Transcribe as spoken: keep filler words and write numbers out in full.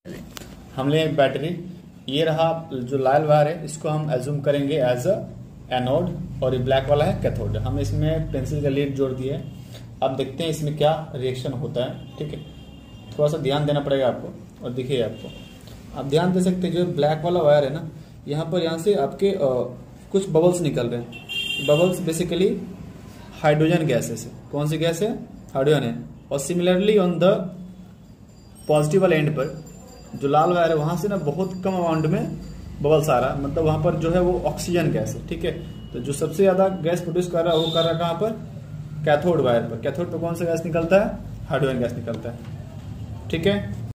हम ले एक बैटरी, ये रहा जो लाल वायर है इसको हम एज्यूम करेंगे एज अ एनोड और ये ब्लैक वाला है कैथोड। हम इसमें पेंसिल का लीड जोड़ दिए। अब देखते हैं इसमें क्या रिएक्शन होता है। ठीक है, थोड़ा सा ध्यान देना पड़ेगा आपको। और देखिए आपको, आप ध्यान दे सकते हैं जो ब्लैक वाला वायर है ना, यहाँ पर यहाँ से आपके आ, कुछ बबल्स निकल रहे हैं। बबल्स बेसिकली हाइड्रोजन गैसेस है। कौन सी गैस है? हाइड्रोजन है। और सिमिलरली ऑन द पॉजिटिव वाले एंड पर जो लाल वायर है वहां से ना बहुत कम अमाउंट में बबल्स आ रहा है, मतलब वहां पर जो है वो ऑक्सीजन गैस है। ठीक है, तो जो सबसे ज्यादा गैस प्रोड्यूस कर रहा है वो कर रहा है कहां पर? कैथोड वायर पर। कैथोड पर कौन सा गैस निकलता है? हाइड्रोजन गैस निकलता है। ठीक है।